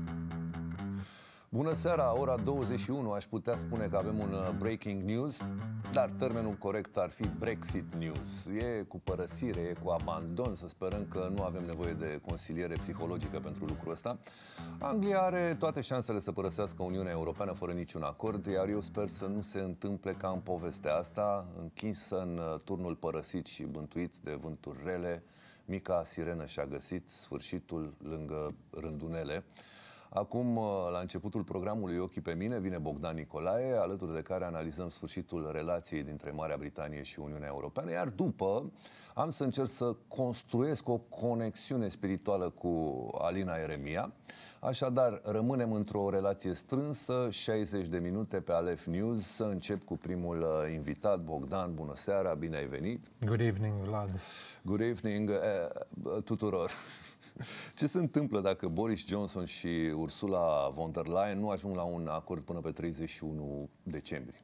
Bună seara, ora 21, aș putea spune că avem un breaking news, dar termenul corect ar fi Brexit news. E cu părăsire, e cu abandon, să sperăm că nu avem nevoie de consiliere psihologică pentru lucrul ăsta. Anglia are toate șansele să părăsească Uniunea Europeană fără niciun acord, iar eu sper să nu se întâmple ca în povestea asta, închinsă în turnul părăsit și bântuit de vânturi rele, mica sirenă și-a găsit sfârșitul lângă rândunele. Acum, la începutul programului Ochii pe mine, vine Bogdan Nicolae, alături de care analizăm sfârșitul relației dintre Marea Britanie și Uniunea Europeană, iar după am să încerc să construiesc o conexiune spirituală cu Alina Eremia. Așadar, rămânem într-o relație strânsă, 60 de minute pe Alef News. Să încep cu primul invitat. Bogdan, bună seara, bine ai venit. Good evening, Vlad. Good evening tuturor. Ce se întâmplă dacă Boris Johnson și Ursula von der Leyen nu ajung la un acord până pe 31 decembrie?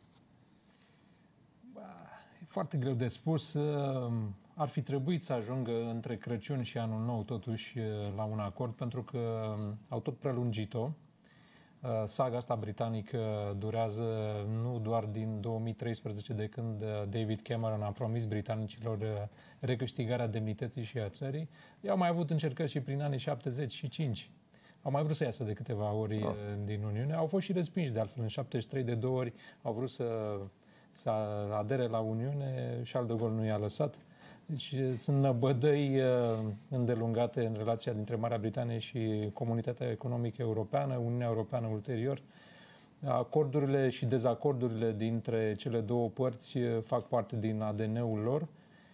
E foarte greu de spus. Ar fi trebuit să ajungă între Crăciun și Anul Nou totuși la un acord, pentru că au tot prelungit-o. Saga asta britanică durează nu doar din 2013, de când David Cameron a promis britanicilor recâștigarea demnității și a țării. Ei au mai avut încercări și prin anii 75. Au mai vrut să iasă de câteva ori din Uniune. Au fost și respinși, de altfel, în 73 de 2 ori au vrut să adere la Uniune. Charles de Gaulle nu i-a lăsat. Deci sunt năbădăi îndelungate în relația dintre Marea Britanie și Comunitatea Economică Europeană, Uniunea Europeană ulterior. Acordurile și dezacordurile dintre cele două părți fac parte din ADN-ul lor.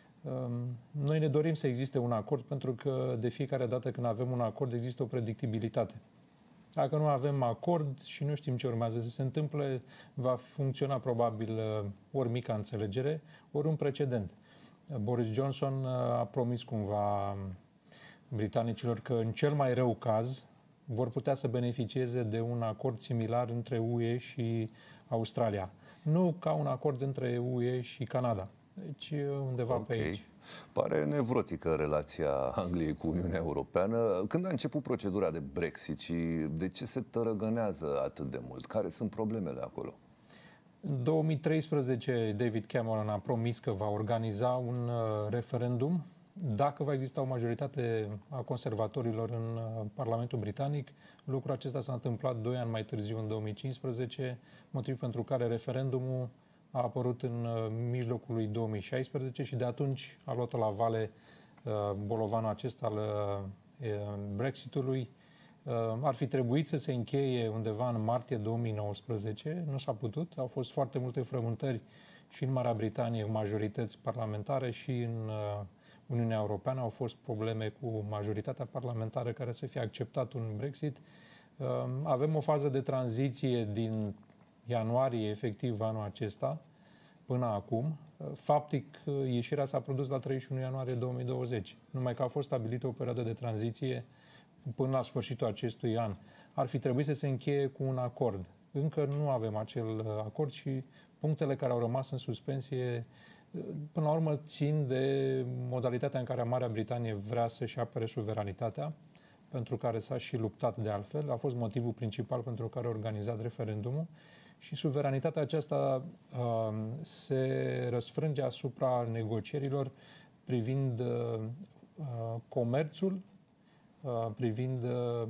Noi ne dorim să existe un acord, pentru că de fiecare dată când avem un acord există o predictibilitate. Dacă nu avem acord și nu știm ce urmează să se întâmple, va funcționa probabil ori mica înțelegere, ori un precedent. Boris Johnson a promis cumva britanicilor că în cel mai rău caz vor putea să beneficieze de un acord similar între UE și Australia. Nu ca un acord între UE și Canada. Deci undeva pe aici. Pare nevrotică relația Angliei cu Uniunea Europeană. Când a început procedura de Brexit și de ce se tărăgânează atât de mult? Care sunt problemele acolo? În 2013, David Cameron a promis că va organiza un referendum dacă va exista o majoritate a conservatorilor în Parlamentul Britanic. Lucrul acesta s-a întâmplat 2 ani mai târziu, în 2015, motiv pentru care referendumul a apărut în mijlocul lui 2016 și de atunci a luat-o la vale bolovanul acesta al Brexitului. Ar fi trebuit să se încheie undeva în martie 2019, nu s-a putut. Au fost foarte multe frământări și în Marea Britanie, majorități parlamentare, și în Uniunea Europeană au fost probleme cu majoritatea parlamentară care să fie acceptat un Brexit. Avem o fază de tranziție din ianuarie, efectiv, anul acesta, până acum. Faptic, ieșirea s-a produs la 31 ianuarie 2020, numai că a fost stabilită o perioadă de tranziție până la sfârșitul acestui an. Ar fi trebuit să se încheie cu un acord. Încă nu avem acel acord și punctele care au rămas în suspensie, până la urmă, țin de modalitatea în care Marea Britanie vrea să-și apere suveranitatea, pentru care s-a și luptat de altfel. A fost motivul principal pentru care a organizat referendumul. Și suveranitatea aceasta se răsfrânge asupra negocierilor privind comerțul, privind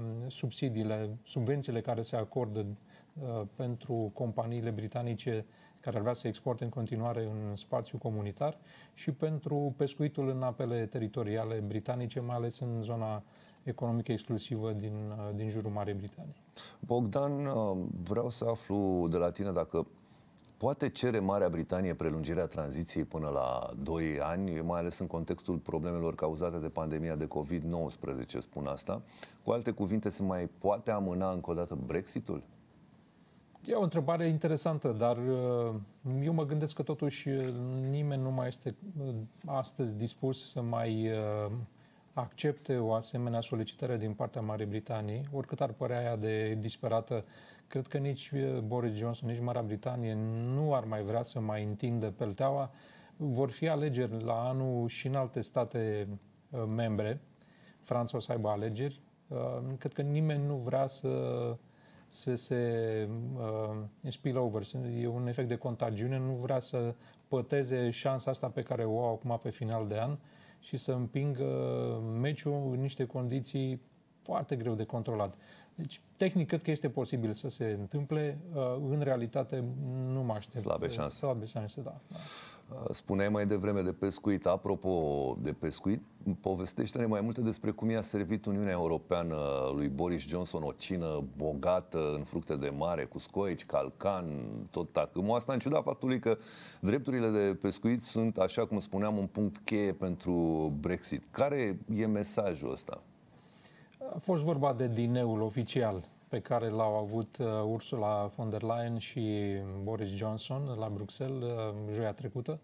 subvențiile care se acordă pentru companiile britanice care ar vrea să exporte în continuare în spațiul comunitar și pentru pescuitul în apele teritoriale britanice, mai ales în zona economică exclusivă din jurul Marii Britanii. Bogdan, vreau să aflu de la tine dacă poate cere Marea Britanie prelungirea tranziției până la 2 ani, mai ales în contextul problemelor cauzate de pandemia de COVID-19, spun asta. Cu alte cuvinte, se mai poate amâna încă o dată Brexitul? E o întrebare interesantă, dar eu mă gândesc că totuși nimeni nu mai este astăzi dispus să mai accepte o asemenea solicitare din partea Marii Britanii, oricât ar părea ea de disperată. Cred că nici Boris Johnson, nici Marea Britanie nu ar mai vrea să mai întindă pelteaua. Vor fi alegeri la anul și în alte state membre. Franța o să aibă alegeri, Cred că nimeni nu vrea să se spill over, e un efect de contagiune, nu vrea să păteze șansa asta pe care o au acum pe final de an și să împingă meciul în niște condiții foarte greu de controlat. Deci, tehnic, cred că este posibil să se întâmple. În realitate, nu mă aștept. Slabe șanse. Slabe șanse, da. Spuneai mai devreme de pescuit. Apropo de pescuit, povestește-ne mai multe despre cum i-a servit Uniunea Europeană lui Boris Johnson o cină bogată în fructe de mare, cu scoici, calcan, tot tacâmul. Asta în ciuda faptului că drepturile de pescuit sunt, așa cum spuneam, un punct cheie pentru Brexit. Care e mesajul ăsta? A fost vorba de dineul oficial pe care l-au avut Ursula von der Leyen și Boris Johnson la Bruxelles joia trecută.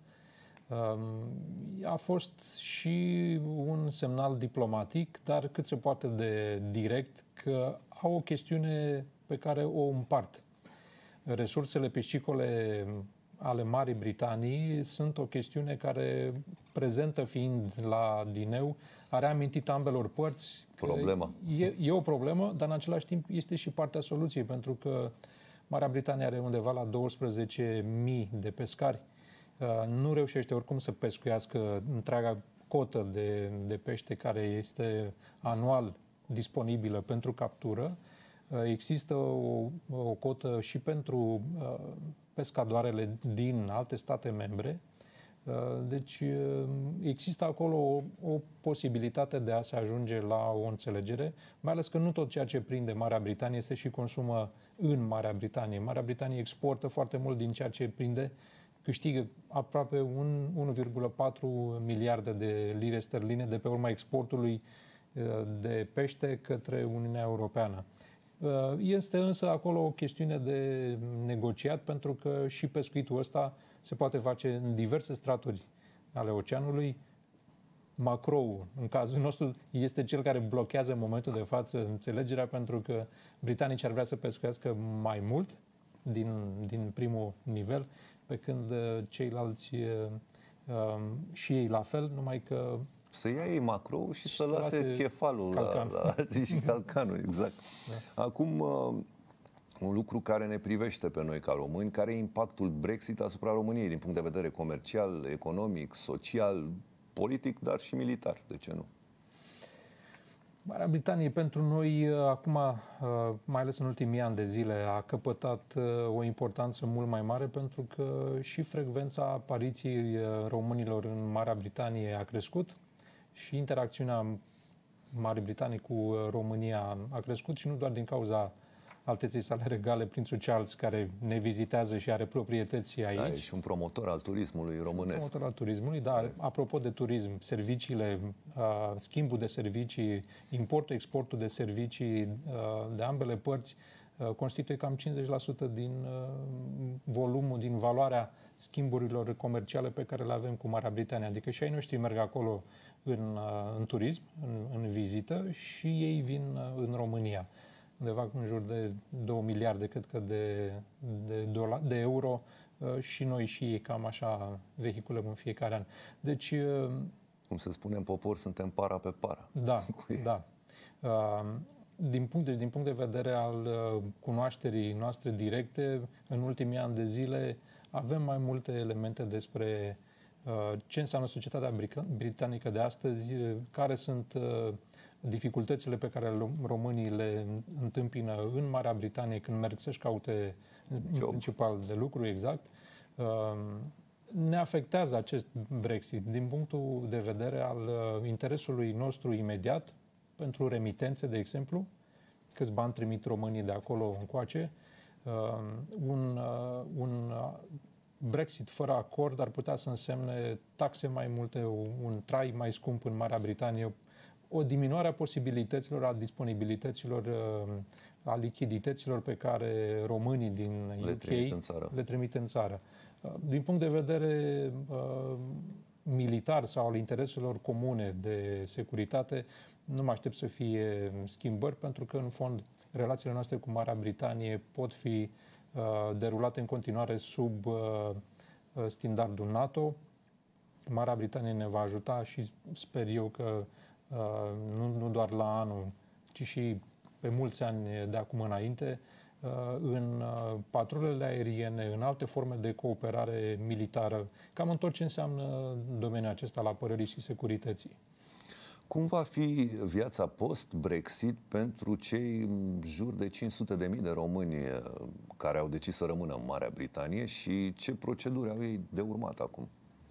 A fost și un semnal diplomatic, dar cât se poate de direct, că au o chestiune pe care o împart. Resursele piscicole ale Marii Britanii sunt o chestiune care, prezentă fiind la dineu, a reamintit ambelor părți că e o problemă, dar în același timp este și partea soluției, pentru că Marea Britanie are undeva la 12.000 de pescari. Nu reușește oricum să pescuiască întreaga cotă de pește care este anual disponibilă pentru captură. Există o cotă și pentru pescadoarele din alte state membre. Deci există acolo o posibilitate de a se ajunge la o înțelegere, mai ales că nu tot ceea ce prinde Marea Britanie se și consumă în Marea Britanie. Marea Britanie exportă foarte mult din ceea ce prinde, câștigă aproape 1,4 miliarde de lire sterline de pe urma exportului de pește către Uniunea Europeană. Este însă acolo o chestiune de negociat, pentru că și pescuitul ăsta se poate face în diverse straturi ale oceanului. Macroul, în cazul nostru, este cel care blochează în momentul de față înțelegerea, pentru că britanicii ar vrea să pescuiască mai mult din primul nivel, pe când ceilalți și ei la fel, numai că să ia ei macro și să lase chefalul la alții și calcanul, exact. Da. Acum, un lucru care ne privește pe noi ca români, care e impactul Brexit asupra României din punct de vedere comercial, economic, social, politic, dar și militar, de ce nu? Marea Britanie pentru noi, acum, mai ales în ultimii ani de zile, a căpătat o importanță mult mai mare, pentru că și frecvența apariției românilor în Marea Britanie a crescut și interacțiunea Marii Britanii cu România a crescut, și nu doar din cauza alteței sale regale, Prințul Charles, care ne vizitează și are proprietăți aici. Da, e și un promotor al turismului românesc. Promotor al turismului, da. Apropo de turism, serviciile, schimbul de servicii, importul, exportul de servicii de ambele părți constituie cam 50% din volumul, din valoarea schimburilor comerciale pe care le avem cu Marea Britanie. Adică și ai noștri merg acolo în turism, în vizită, și ei vin în România. Undeva în jur de 2 miliarde, cred că, de euro, și noi și ei cam așa vehiculăm în fiecare an. Deci, cum se spune în popor, suntem para pe para. Da, da. Din punct de vedere al cunoașterii noastre directe, în ultimii ani de zile avem mai multe elemente despre ce înseamnă societatea britanică de astăzi, care sunt dificultățile pe care românii le întâmpină în Marea Britanie când merg să-și caute principal de lucru, exact. Ne afectează acest Brexit din punctul de vedere al interesului nostru imediat pentru remitențe, de exemplu, câți bani trimit românii de acolo încoace. Un Brexit fără acord ar putea să însemne taxe mai multe, un trai mai scump în Marea Britanie, o diminuare a posibilităților, a disponibilităților, a lichidităților pe care românii din UK le trimit în țară. Din punct de vedere militar sau al intereselor comune de securitate, nu mă aștept să fie schimbări, pentru că, în fond, relațiile noastre cu Marea Britanie pot fi derulate în continuare sub standardul NATO. Marea Britanie ne va ajuta și sper eu că nu doar la anul, ci și pe mulți ani de acum înainte, în patrulele aeriene, în alte forme de cooperare militară, cam în tot ce înseamnă domeniul acesta al apărării și securității. Cum va fi viața post-Brexit pentru cei în jur de 500.000 de români care au decis să rămână în Marea Britanie și ce proceduri au ei de urmat acum?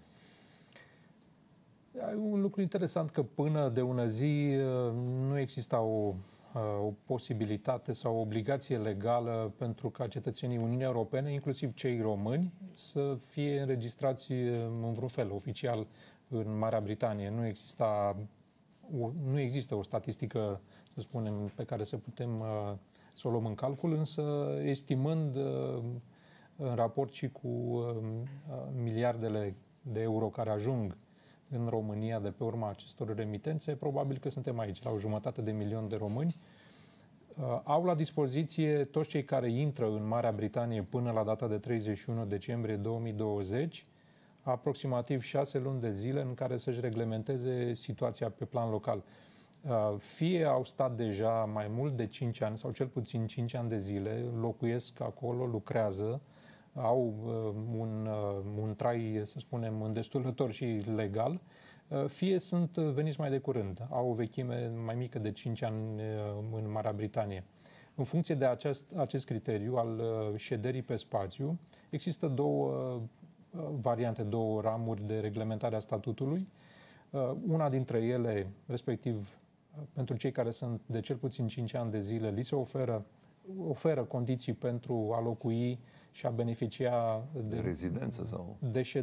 E un lucru interesant că până de ună zi nu exista o posibilitate sau o obligație legală pentru ca cetățenii Uniunii Europene, inclusiv cei români, să fie înregistrați în vreun fel oficial în Marea Britanie. Nu există o statistică, să spunem, pe care să putem să o luăm în calcul, însă estimând în raport și cu miliardele de euro care ajung în România de pe urma acestor remitențe, probabil că suntem aici, la 500.000 de români. Au la dispoziție toți cei care intră în Marea Britanie până la data de 31 decembrie 2020, aproximativ 6 luni de zile în care să-și reglementeze situația pe plan local. Fie au stat deja mai mult de 5 ani sau cel puțin 5 ani de zile, locuiesc acolo, lucrează, au un trai, să spunem, îndestulător și legal, fie sunt veniți mai de curând, au o vechime mai mică de 5 ani în Marea Britanie. În funcție de acest criteriu al șederii pe spațiu, există două variante, două ramuri de reglementare a statutului. Una dintre ele, respectiv pentru cei care sunt de cel puțin 5 ani de zile, li se oferă condiții pentru a locui și a beneficia de rezidență sau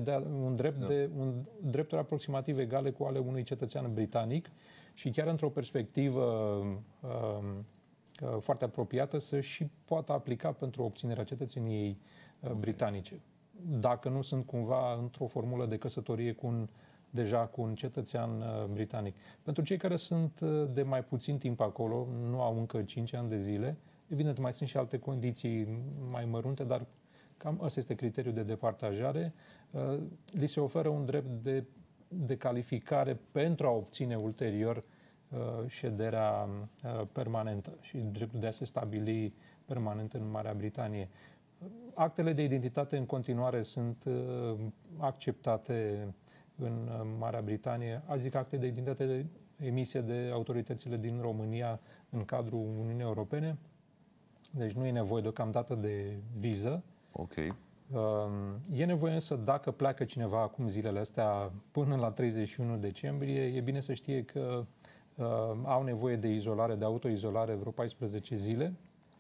drepturi aproximativ egale cu ale unui cetățean britanic și chiar într-o perspectivă foarte apropiată să și poată aplica pentru obținerea cetățeniei britanice, dacă nu sunt cumva într-o formulă de căsătorie deja cu un cetățean britanic. Pentru cei care sunt de mai puțin timp acolo, nu au încă 5 ani de zile, evident mai sunt și alte condiții mai mărunte, dar cam ăsta este criteriul de departajare. Li se oferă un drept de calificare pentru a obține ulterior șederea permanentă și dreptul de a se stabili permanent în Marea Britanie. Actele de identitate în continuare sunt acceptate în Marea Britanie. Zic acte de identitate emise de autoritățile din România în cadrul Uniunii Europene. Deci nu e nevoie deocamdată de viză. Ok. E nevoie însă, dacă pleacă cineva acum zilele astea până la 31 decembrie, e bine să știe că au nevoie de izolare, de autoizolare vreo 14 zile.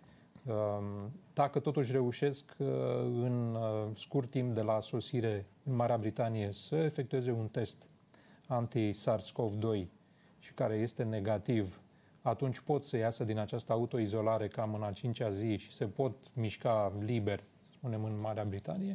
Dacă totuși reușesc în scurt timp de la sosire în Marea Britanie să efectueze un test anti-SARS-CoV-2 și care este negativ, atunci pot să iasă din această autoizolare cam în a 5-a zi și se pot mișca liber, spunem, în Marea Britanie.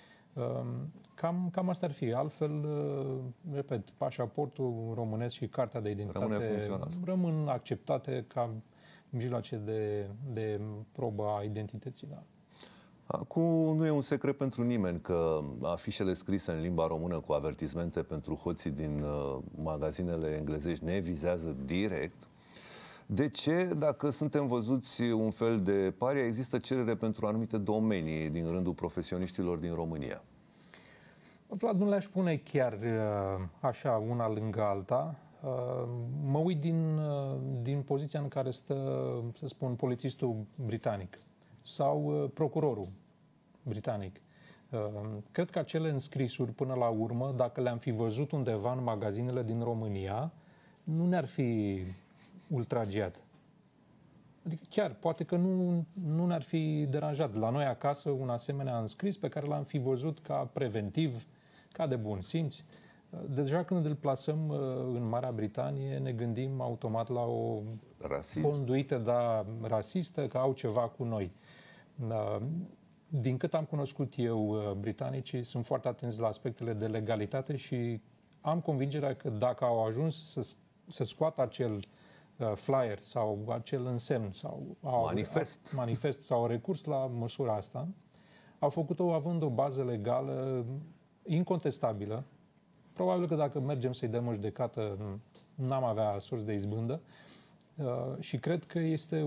Cam asta ar fi. Altfel, repet, pașaportul românesc și cartea de identitate rămân acceptate ca mijloace de probă a identității. Da. Acum nu e un secret pentru nimeni că afișele scrise în limba română cu avertismente pentru hoții din magazinele englezești ne vizează direct. De ce, dacă suntem văzuți un fel de paria, există cerere pentru anumite domenii din rândul profesioniștilor din România? Vlad, nu le-aș pune chiar așa una lângă alta. Mă uit din poziția în care stă, să spun, polițistul britanic sau procurorul britanic. Cred că acele înscrisuri, până la urmă, dacă le-am fi văzut undeva în magazinele din România, nu ne-ar fi ultragiat. Adică chiar, poate că nu ne-ar fi deranjat. La noi acasă, un asemenea înscris pe care l-am fi văzut ca preventiv, ca de bun simț. Deja când îl plasăm în Marea Britanie, ne gândim automat la o conduită rasistă, că au ceva cu noi. Din cât am cunoscut eu, britanicii sunt foarte atenți la aspectele de legalitate și am convingerea că dacă au ajuns să scoată acel flyer sau acel însemn sau manifest sau au recurs la măsura asta, au făcut-o având o bază legală incontestabilă. Probabil că dacă mergem să-i dăm o judecată, n-am avea surs de izbândă. Și cred că este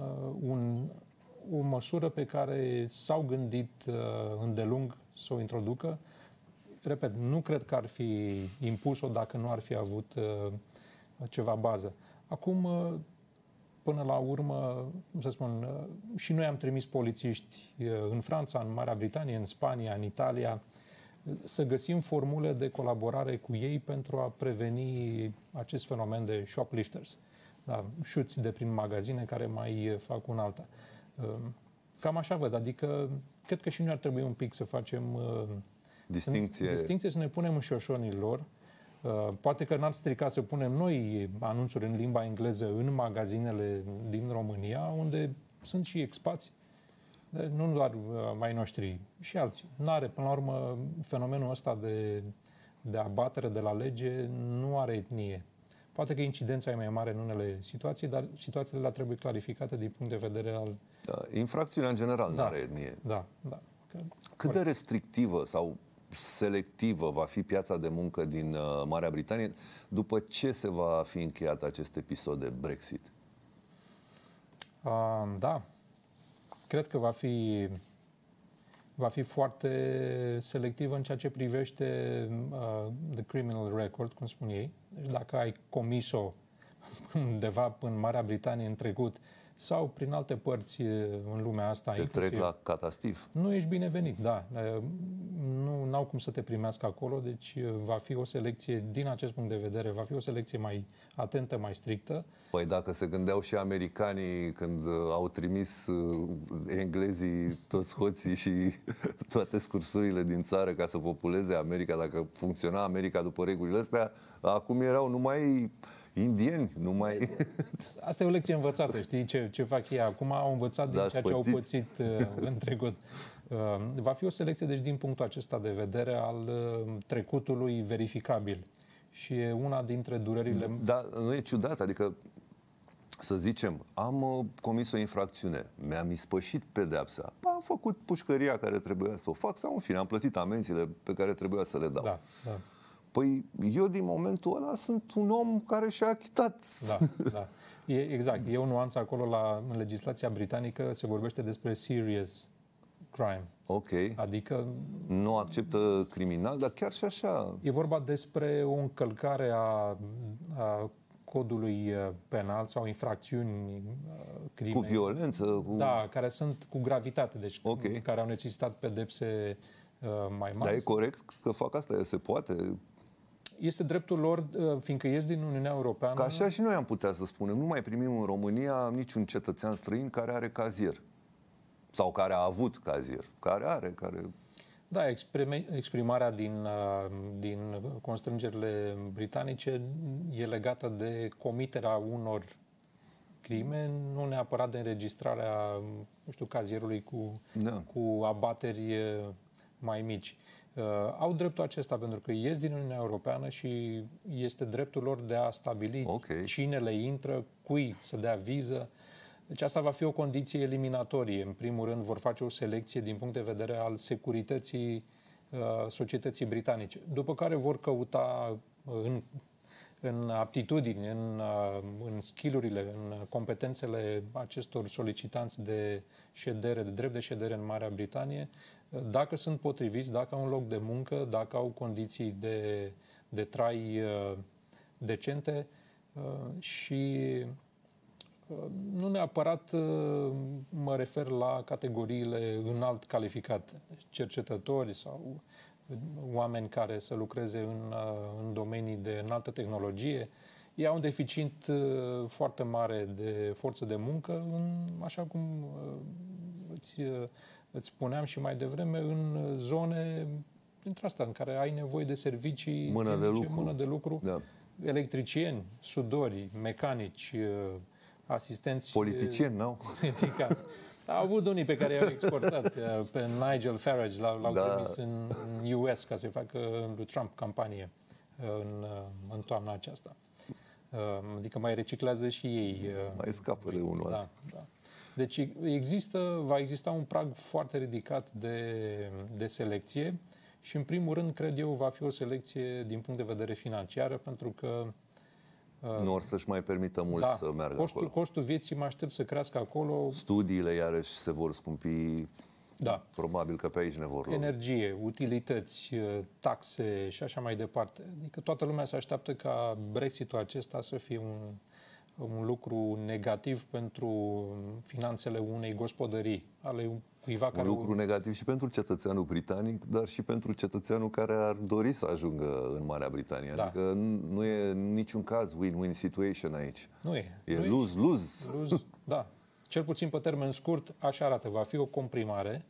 o măsură pe care s-au gândit îndelung să o introducă. Repet, nu cred că ar fi impus-o dacă nu ar fi avut ceva bază. Acum, până la urmă, cum să spun, și noi am trimis polițiști în Franța, în Marea Britanie, în Spania, în Italia, să găsim formule de colaborare cu ei pentru a preveni acest fenomen de shoplifters. Da, șuți de prin magazine care mai fac un alta. Cam așa văd, adică cred că și noi ar trebui un pic să facem distinție, să ne punem în șoșonii lor. Poate că n-ar strica să punem noi anunțuri în limba engleză în magazinele din România, unde sunt și expați. Nu doar mai noștri, și alții. N-are, până la urmă, fenomenul ăsta de abatere de la lege nu are etnie. Poate că incidența e mai mare în unele situații, dar situațiile le trebuie clarificate din punct de vedere al... Da, infracțiunea în general nu are etnie. Da. Cât de restrictivă sau selectivă va fi piața de muncă din Marea Britanie după ce se va fi încheiat acest episod de Brexit? Da. Cred că va fi foarte selectivă în ceea ce privește the criminal record, cum spun ei. Deci dacă ai comis-o undeva în Marea Britanie în trecut sau prin alte părți în lumea asta. Te trec la catastif. Nu ești binevenit, da. Nu au cum să te primească acolo, deci va fi o selecție, din acest punct de vedere, va fi o selecție mai atentă, mai strictă. Păi dacă se gândeau și americanii când au trimis englezii toți hoții și toate scursurile din țară ca să populeze America, dacă funcționa America după regulile astea, acum erau numai indieni, numai... Asta e o lecție învățată, știi ce fac ei acum? Au învățat din ceea ce au pățit în trecut. Va fi o selecție, deci, din punctul acesta de vedere al trecutului verificabil. Și e una dintre durerile... Dar nu e ciudat, adică să zicem, am comis o infracțiune, mi-am ispășit pedeapsa, am făcut pușcăria care trebuia să o fac sau, în fine, am plătit amenziile pe care trebuia să le dau. Da. Păi eu, din momentul ăla, sunt un om care și-a achitat. Da. Exact. E o nuanță acolo în legislația britanică, se vorbește despre serious crime. Ok. Adică... Nu acceptă criminal, dar chiar și așa... E vorba despre o încălcare a codului penal sau infracțiuni, crime. Cu violență? Da, care sunt cu gravitate, deci care au necesitat pedepse mai mari. Dar e corect că fac asta? Se poate? Este dreptul lor, fiindcă ies din Uniunea Europeană... Că așa și noi am putea să spunem. Nu mai primim în România niciun cetățean străin care are cazier. Sau care a avut cazier. Care... Da, exprimarea din constrângerile britanice e legată de comiterea unor crime, nu neapărat de înregistrarea, cazierului cu abateri mai mici. Au dreptul acesta pentru că ies din Uniunea Europeană și este dreptul lor de a stabili cine le intră, cui să dea viză. Deci asta va fi o condiție eliminatorie. În primul rând vor face o selecție din punct de vedere al securității societății britanice. După care vor căuta în aptitudini, în skill-urile, în competențele acestor solicitanți de ședere, de drept de ședere în Marea Britanie, dacă sunt potriviți, dacă au un loc de muncă, dacă au condiții de trai decente și nu neapărat mă refer la categoriile înalt calificate, cercetători sau oameni care să lucreze în domenii de înaltă tehnologie. Ei au un deficit foarte mare de forță de muncă, așa cum îți spuneam și mai devreme, în zone dintre astea în care ai nevoie de servicii, mână de lucru, da. Electricieni, sudori, mecanici, asistenți... Politicieni, n-au? Au avut unii pe care i-au exportat. Pe Nigel Farage l-au trimis în US ca să-i facă lui Trump campanie în toamna aceasta. Adică mai reciclează și ei. Mai scapă de unul altul. Da. Deci va exista un prag foarte ridicat de selecție și, în primul rând, cred eu, va fi o selecție din punct de vedere financiar, pentru că Nu or să-și mai permită mult să meargă acolo. Costul vieții mă aștept să crească acolo. Studiile iarăși se vor scumpi. Da. Probabil că pe aici ne vor lua. Energie, utilități, taxe și așa mai departe. Adică toată lumea se așteaptă ca Brexitul acesta să fie un lucru negativ pentru finanțele unei gospodării, ale cuiva care... Un lucru negativ și pentru cetățeanul britanic, dar și pentru cetățeanul care ar dori să ajungă în Marea Britanie. Da. Adică nu e în niciun caz win-win situation aici. Nu e. E lose-lose. Da. Cel puțin pe termen scurt, așa arată. Va fi o comprimare.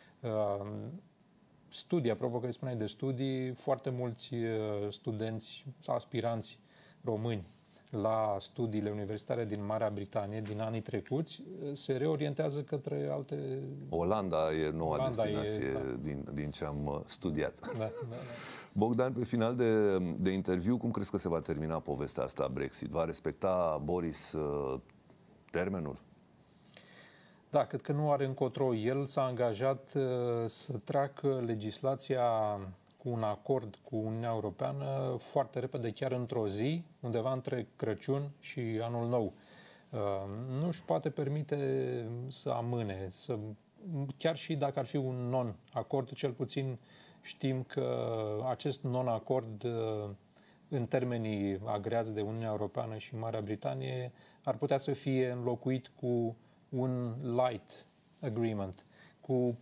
Studii, apropo că spuneai de studii, foarte mulți studenți sau aspiranți români la studiile universitare din Marea Britanie din anii trecuți se reorientează către alte... Olanda e noua destinație din ce am studiat. Da. Bogdan, pe final de interviu, cum crezi că se va termina povestea asta Brexit? Va respecta Boris termenul? Da, cred că nu are încotro. El s-a angajat să treacă legislația cu un acord cu Uniunea Europeană foarte repede, chiar într-o zi, undeva între Crăciun și Anul Nou. Nu își poate permite să amâne, chiar și dacă ar fi un non-acord, cel puțin știm că acest non-acord în termenii agreați de Uniunea Europeană și Marea Britanie ar putea să fie înlocuit cu un light agreement, cu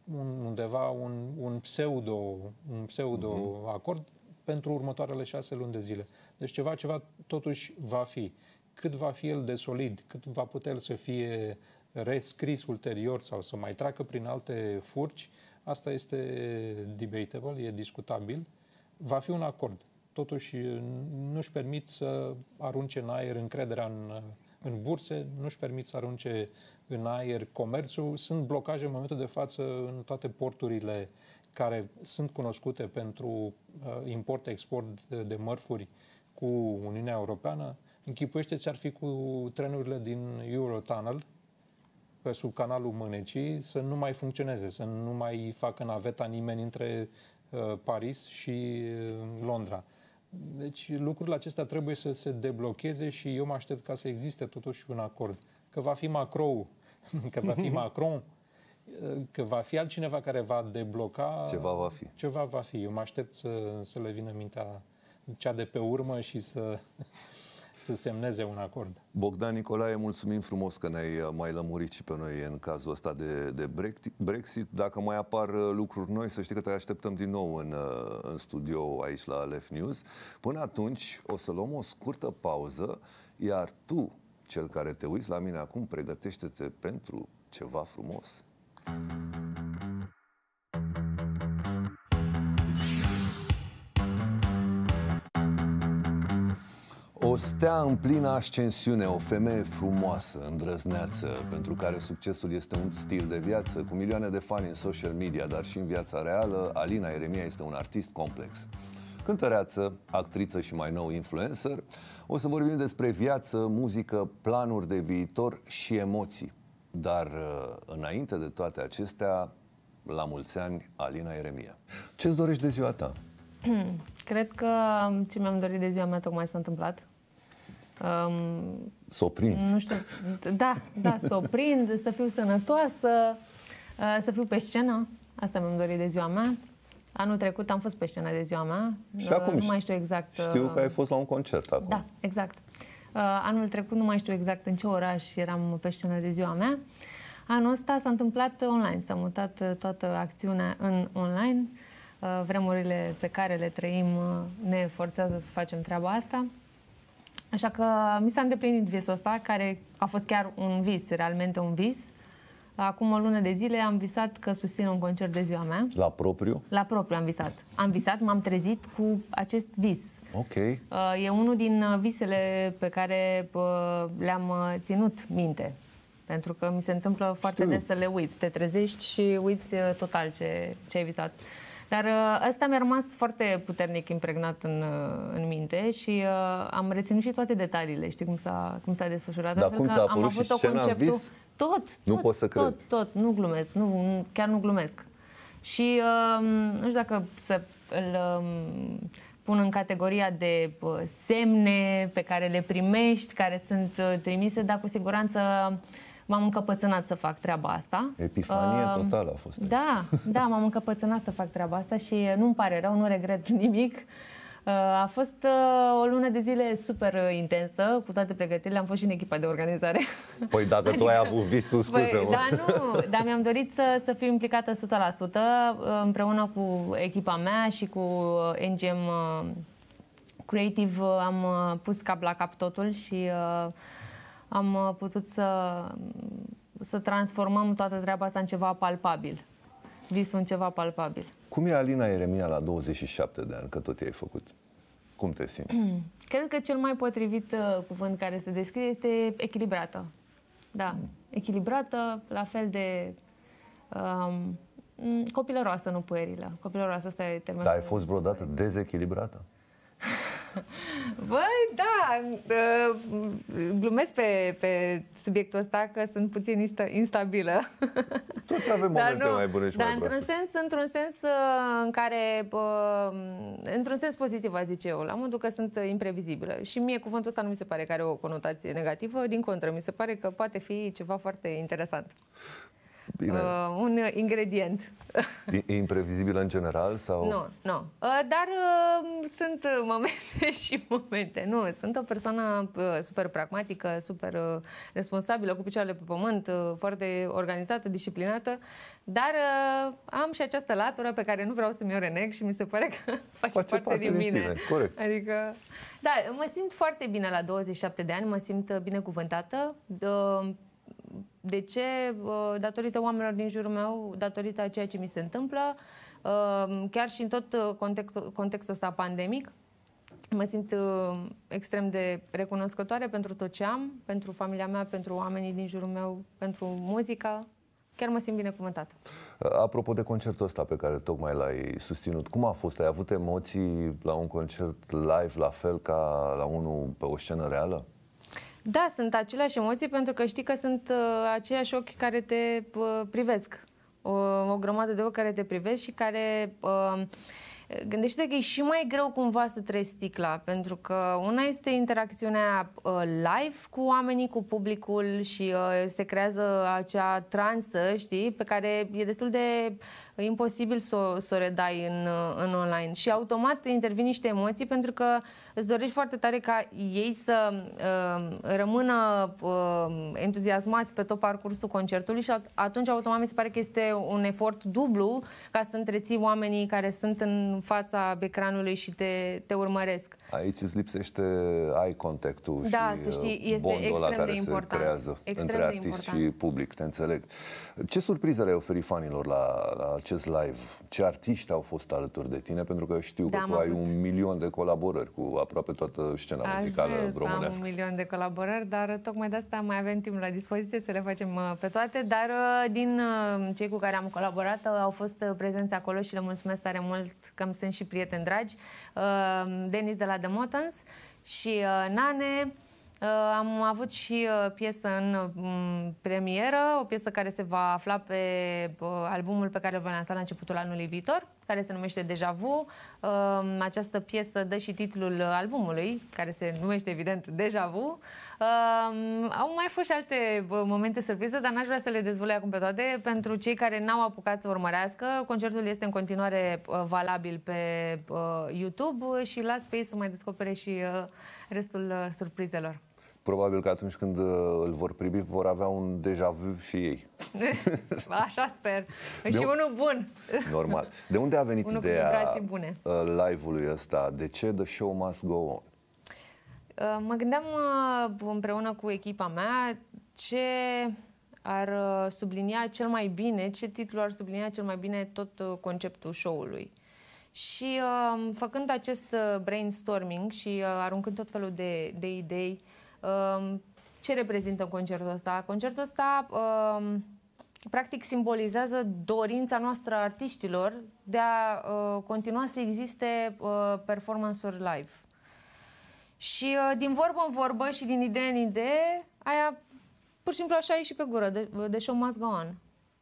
un pseudo acord pentru următoarele 6 luni de zile. Deci ceva totuși va fi. Cât va fi el de solid, cât va putea el să fie rescris ulterior sau să mai treacă prin alte furci, asta este debatable, e discutabil. Va fi un acord. Totuși nu-și permit să arunce în aer încrederea în burse, nu-și permit să arunce în aer comerțul. Sunt blocaje în momentul de față în toate porturile care sunt cunoscute pentru import-export de mărfuri cu Uniunea Europeană. Închipuiește ce ar fi cu trenurile din Eurotunnel pe sub canalul Mânecii să nu mai funcționeze, să nu mai facă naveta nimeni între Paris și Londra. Deci lucrurile acestea trebuie să se deblocheze și eu mă aștept ca să existe totuși un acord. Că va fi Macron, că va fi altcineva care va debloca... Ceva va fi. Eu mă aștept să le vină mintea cea de pe urmă și să semneze un acord. Bogdan Nicolae, mulțumim frumos că ne-ai mai lămurit și pe noi în cazul ăsta de Brexit. Dacă mai apar lucruri noi, să știi că te așteptăm din nou în studio aici la Left News. Până atunci o să luăm o scurtă pauză, iar tu, cel care te uiți la mine acum, pregătește-te pentru ceva frumos. O stea în plină ascensiune, o femeie frumoasă, îndrăzneață, pentru care succesul este un stil de viață, cu milioane de fani în social media, dar și în viața reală, Alina Eremia este un artist complex. Cântăreață, actriță și mai nou influencer, o să vorbim despre viață, muzică, planuri de viitor și emoții. Dar înainte de toate acestea, la mulți ani, Alina Eremia. Ce-ți dorești de ziua ta? Cred că ce mi-am dorit de ziua mea tocmai s-a întâmplat. S-o prins. Nu știu, da, s-o prind, să fiu sănătoasă, să fiu pe scenă. Asta mi-am dorit de ziua mea. Anul trecut am fost pe scenă de ziua mea. Și acum nu mai știu exact. Știu că ai fost la un concert acum. Da, exact. Anul trecut nu mai știu exact în ce oraș eram pe scenă de ziua mea. Anul ăsta s-a întâmplat online. S-a mutat toată acțiunea în online. Vremurile pe care le trăim ne forțează să facem treaba asta. Așa că mi s-a îndeplinit visul ăsta, care a fost chiar un vis, realmente un vis. Acum o lună de zile am visat că susțin un concert de ziua mea. La propriu? La propriu am visat. Am visat, m-am trezit cu acest vis. Ok. E unul din visele pe care le-am ținut minte. Pentru că mi se întâmplă foarte des să le uiți. Te trezești și uiți total ce ai visat. Dar ăsta mi-a rămas foarte puternic impregnat în minte și am reținut și toate detaliile. Știi cum s-a desfășurat? Dar cum ți-a apărut și scena în vis? Tot. Nu pot să cred. Tot. Nu glumesc. Chiar nu glumesc. Și nu știu dacă să îl pun în categoria de semne pe care le primești, care sunt trimise, dar cu siguranță m-am încăpățânat să fac treaba asta. Epifanie totală a fost. Da, m-am încăpățânat să fac treaba asta și nu-mi pare rău, nu regret nimic. A fost o lună de zile super intensă, cu toate pregătirile. Am fost și în echipa de organizare. Păi dacă tu ai avut visul, scuze-mă. Dar mi-am dorit să fiu implicată 100%, împreună cu echipa mea și cu NGM Creative. Am pus cap la cap totul și am putut să transformăm toată treaba asta în ceva palpabil. Visul în ceva palpabil. Cum e Alina Ieremia la 27 de ani, că tot i-ai făcut? Cum te simți? Cred că cel mai potrivit cuvânt care se descrie este echilibrată. Da, echilibrată, la fel de copilăroasă, nu puerilă. Copilăroasă, asta e termenul. Dar ai fost vreodată dezechilibrată? Băi, da, glumesc pe subiectul ăsta că sunt puțin instabilă. Toți avem momente mai bune și mai proaste. Într-un sens în care, într-un sens pozitiv, aș zice eu, la modul că sunt imprevizibilă. Și mie cuvântul ăsta nu mi se pare că are o conotație negativă, din contră, mi se pare că poate fi ceva foarte interesant. Bine. Un ingredient. E imprevizibilă în general? Sau? Nu. Dar sunt momente și momente. Nu, sunt o persoană super pragmatică, super responsabilă, cu picioarele pe pământ, foarte organizată, disciplinată, dar am și această latură pe care nu vreau să mi-o reneg și mi se pare că face parte din mine. Corect. Adică, da, mă simt foarte bine la 27 de ani, mă simt binecuvântată. De ce? Datorită oamenilor din jurul meu, datorită a ceea ce mi se întâmplă, chiar și în tot contextul ăsta pandemic, mă simt extrem de recunoscătoare pentru tot ce am, pentru familia mea, pentru oamenii din jurul meu, pentru muzica. Chiar mă simt binecuvântată. Apropo de concertul ăsta pe care tocmai l-ai susținut, cum a fost? Ai avut emoții la un concert live la fel ca la unul pe o scenă reală? Da, sunt aceleași emoții pentru că știi că sunt aceiași ochi care te privesc. O grămadă de ochi care te privesc și care... Gândește-te că e și mai greu cumva să treci sticla, pentru că una este interacțiunea live cu oamenii, cu publicul și se creează acea transă, știi, pe care e destul de imposibil să o redai în online. Și automat intervin niște emoții pentru că îți dorești foarte tare ca ei să rămână entuziasmați pe tot parcursul concertului și atunci automat mi se pare că este un efort dublu ca să întreții oamenii care sunt în fața ecranului și te urmăresc. Aici îți lipsește eye contact-ul și este bondul ăla care important. se creează între artist și public, te înțeleg. Ce surprize le-ai oferit fanilor la acest live? Ce artiști au fost alături de tine? Pentru că știu că tu ai 1.000.000 de colaborări cu aproape toată scena muzicală românească. Aș vrea să am 1.000.000 de colaborări, dar tocmai de asta mai avem timp la dispoziție să le facem pe toate, dar din cei cu care am colaborat au fost prezenți acolo și le mulțumesc tare mult că îmi sunt și prieteni dragi. Denis de la The Motans și Nane. Am avut și piesă în premieră, o piesă care se va afla pe albumul pe care îl vom lansa la începutul anului viitor, care se numește Deja Vu. Această piesă dă și titlul albumului, care se numește evident Deja Vu. Au mai fost și alte momente surprize, dar n-aș vrea să le dezvălui acum pe toate. Pentru cei care n-au apucat să urmărească, concertul este în continuare valabil pe YouTube și las pe ei să mai descopere și restul surprizelor. Probabil că atunci când îl vor primi, vor avea un deja vu și ei. Așa sper. Și unul bun. Normal. De unde a venit ideea bune. live-ului ăsta? De ce The Show Must Go On? Mă gândeam împreună cu echipa mea ce ar sublinia cel mai bine, ce titlu ar sublinia cel mai bine tot conceptul show-ului. Și făcând acest brainstorming și aruncând tot felul de idei, ce reprezintă concertul ăsta? Concertul ăsta practic simbolizează dorința noastră a artiștilor de a continua să existe performance-uri live. Și din vorbă în vorbă și din idee în idee, aia pur și simplu așa e și pe gură, The Show Must Go On.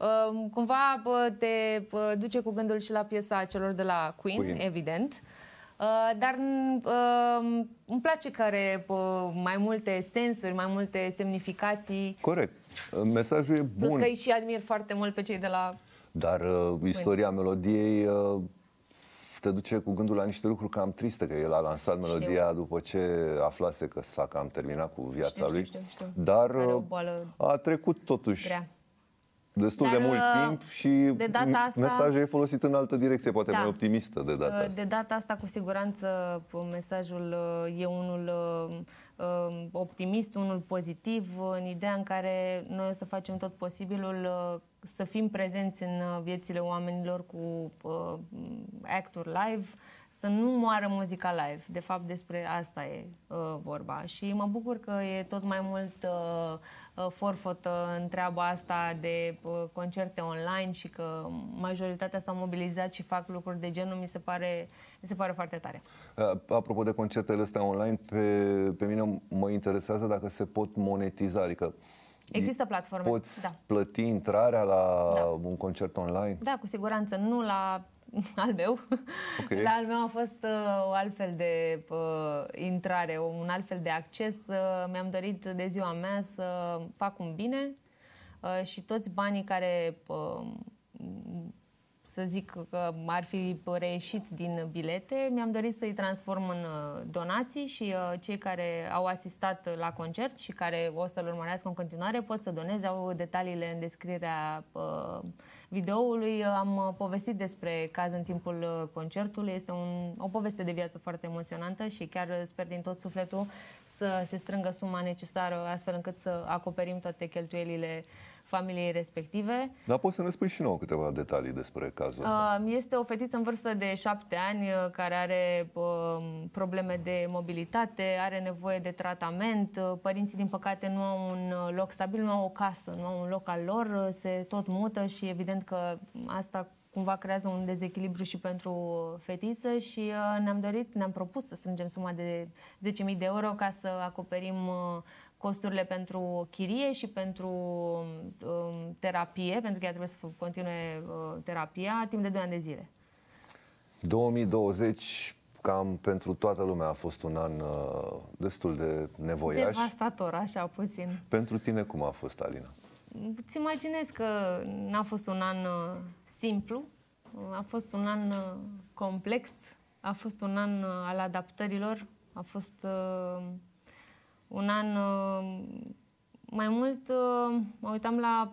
Cumva te duce cu gândul și la piesa celor de la Queen. Evident. Dar îmi place că are mai multe sensuri, mai multe semnificații. Corect. Mesajul e bun. Plus că îi și admir foarte mult pe cei de la... Dar istoria melodiei te duce cu gândul la niște lucruri cam triste, că el a lansat melodia după ce aflase că s-a cam terminat cu viața lui. Știu. Dar a trecut totuși destul de mult timp și de data asta, mesajul e folosit în altă direcție, poate mai optimistă de data asta. De data asta, cu siguranță, mesajul e unul optimist, unul pozitiv, în ideea în care noi o să facem tot posibilul să fim prezenți în viețile oamenilor cu acturi live, să nu moară muzica live. De fapt, despre asta e vorba. Și mă bucur că e tot mai mult forfot în treaba asta de concerte online și că majoritatea s-au mobilizat și fac lucruri de genul, mi se pare foarte tare. Apropo de concertele astea online, pe mine mă interesează dacă se pot monetiza, adică există platforme. Poți plăti intrarea la un concert online? Da, cu siguranță. Nu la al meu. Okay. La al meu a fost o altfel de intrare, un altfel de acces. Mi-am dorit de ziua mea să fac un bine și toți banii care, să zic că ar fi reieșit din bilete, mi-am dorit să-i transform în donații și cei care au asistat la concert și care o să-l urmărească în continuare pot să doneze. Au detaliile în descrierea videoului. Am povestit despre caz în timpul concertului. Este o poveste de viață foarte emoționantă și chiar sper din tot sufletul să se strângă suma necesară astfel încât să acoperim toate cheltuielile familiei respective. Dar poți să ne spui și nouă câteva detalii despre cazul ăsta. Este o fetiță în vârstă de 7 ani care are probleme de mobilitate, are nevoie de tratament. Părinții, din păcate, nu au un loc stabil, nu au o casă, nu au un loc al lor, se tot mută și evident că asta cumva creează un dezechilibru și pentru fetiță și ne-am propus să strângem suma de 10.000 de euro ca să acoperim costurile pentru chirie și pentru terapie, pentru că ea trebuie să continue terapia timp de 2 ani de zile. 2020, cam pentru toată lumea, a fost un an destul de nevoiaș. Devastator, așa puțin. Pentru tine cum a fost, Alina? Îți imaginezi că n-a fost un an simplu, a fost un an complex, a fost un an al adaptărilor, a fost un an mai mult, mă uitam la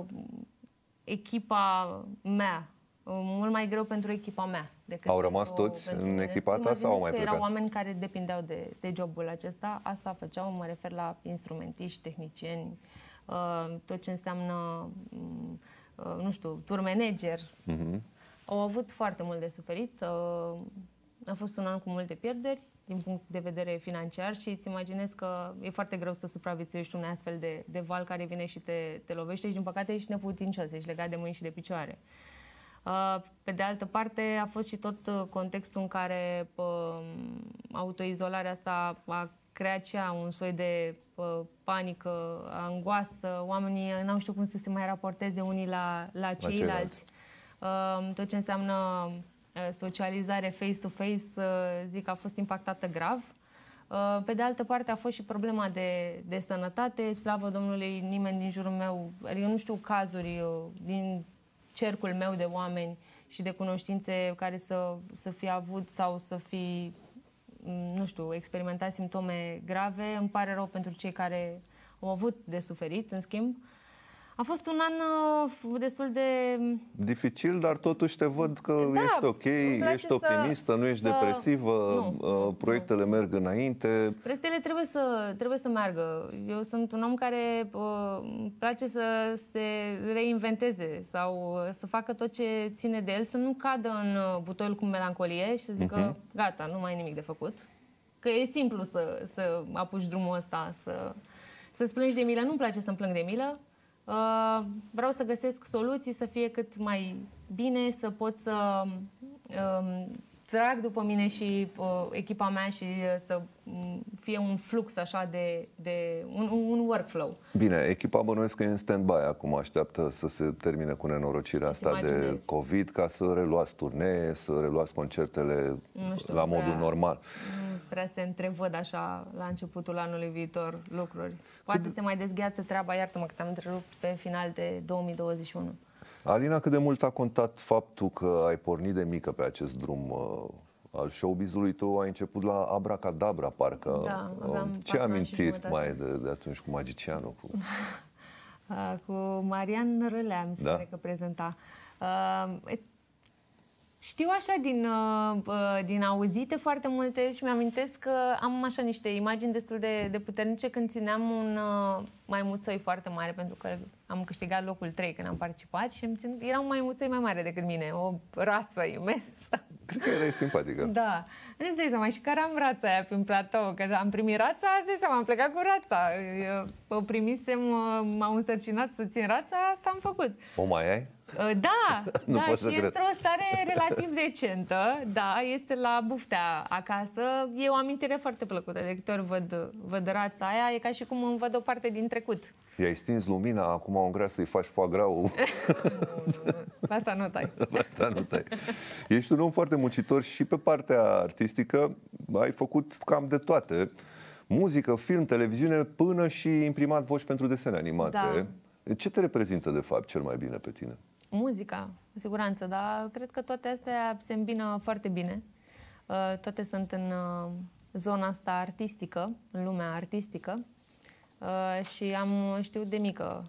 echipa mea, mult mai greu pentru echipa mea. Au rămas toți în echipa ta sau au mai plecat? Erau oameni care depindeau de jobul acesta, asta făceau, mă refer la instrumentiști, tehnicieni, tot ce înseamnă, nu știu, tour manager. Au avut foarte mult de suferit. A fost un an cu multe pierderi din punct de vedere financiar și îți imaginezi că e foarte greu să supraviețuiești unui astfel de val care vine și te lovește și, din păcate, ești neputincios, ești legat de mâini și de picioare. Pe de altă parte, a fost și tot contextul în care autoizolarea asta a creat și ea un soi de panică, angoasă, oamenii n-au știut cum să se mai raporteze unii la ceilalți. Tot ce înseamnă socializare face-to-face, zic că a fost impactată grav. Pe de altă parte, a fost și problema de sănătate. Slavă Domnului, nimeni din jurul meu, adică nu știu cazuri din cercul meu de oameni și de cunoștințe care să fi avut sau să fi, nu știu, experimentat simptome grave. Îmi pare rău pentru cei care au avut de suferit, în schimb. A fost un an destul de dificil, dar totuși te văd că ești ok, ești optimistă, nu ești depresivă, proiectele merg înainte. Proiectele trebuie să meargă. Eu sunt un om care îmi place să se reinventeze sau să facă tot ce ține de el, să nu cadă în butoiul cu melancolie și să zică gata, nu mai e nimic de făcut. Că e simplu să apuci drumul ăsta, să-ți plângi de milă. Nu-mi place să-mi plâng de milă. Vreau să găsesc soluții să fie cât mai bine, să pot să trag după mine și echipa mea și să fie un flux așa de un workflow. Bine, echipa bănuiesc că e în stand-by acum, așteaptă să se termine cu nenorocirea asta de COVID ca să reluați turnee, să reluați concertele la modul normal. Nu prea se întrevăd așa la începutul anului viitor lucruri. Poate se mai dezgheață treaba, iartă-mă că te-am întrerupt, pe final de 2021. Alina, cât de mult a contat faptul că ai pornit de mică pe acest drum al showbiz-ului tău? Ai început la Abracadabra, parcă. Da, ce amintiri mai ai de atunci cu magicianul? Cu Marian Râlea, mi se pare că prezenta. Știu așa din auzite foarte multe și mi-amintesc că am așa niște imagini destul de puternice când țineam un maimuțoi foarte mare, pentru că am câștigat locul 3 când am participat și era un maimuțoi mai mare decât mine, o rață imensă. Cred că erai simpatică. Da. Îți dai seama, și care am rața aia prin platou, că am primit rața, îți dai seama, am plecat cu rața. O primisem, m-au însărcinat să țin rața, asta am făcut. O mai ai? Da, și într-o stare relativ decentă, da, este la Buftea acasă. E o amintire foarte plăcută, de câte ori văd rața aia, e ca și cum îmi văd o parte din trecut. I-ai stins lumina, acum o grea să-i faci foie gras. Asta nu tai. Asta nu tai. Ești un om foarte muncitor și pe partea artistică ai făcut cam de toate. Muzică, film, televiziune, până și imprimat voci pentru desene animate. Da. Ce te reprezintă, de fapt, cel mai bine pe tine? Muzica, cu siguranță, dar cred că toate astea se îmbină foarte bine. Toate sunt în zona asta artistică, în lumea artistică. Și am știut de mică.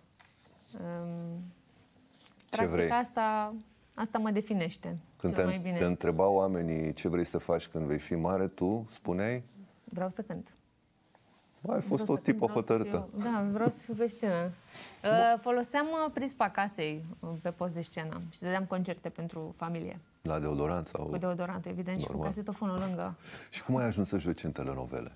Practic asta mă definește. Când te întrebau oamenii ce vrei să faci când vei fi mare, tu spuneai? Vreau să cânt. Ai fost o tipă hotărâtă. Da, vreau să fiu pe scenă. Foloseam prispa casei pe post de scenă și dădeam concerte pentru familie. La deodorant sau? Cu deodorantul, evident, normal. Și cu casetofonul lângă. Și cum ai ajuns să joci în telenovele?